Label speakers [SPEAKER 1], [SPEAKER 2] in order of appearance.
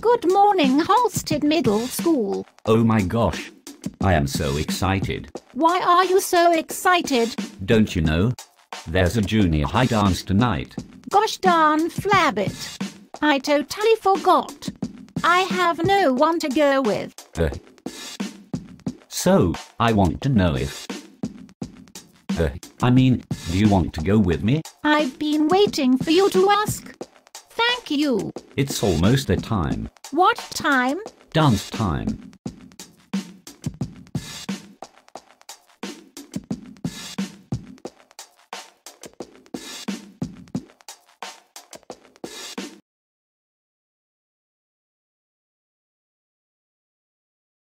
[SPEAKER 1] Good morning, Halstead Middle School.
[SPEAKER 2] Oh my gosh. I am so excited.
[SPEAKER 1] Why are you so excited?
[SPEAKER 2] Don't you know? There's a junior high dance tonight.
[SPEAKER 1] Gosh darn flabbit. I totally forgot. I have no one to go with.
[SPEAKER 2] So, I want to know if... do you want to go with me?
[SPEAKER 1] I've been waiting for you to ask. Thank you.
[SPEAKER 2] It's almost the time.
[SPEAKER 1] What time?
[SPEAKER 2] Dance time.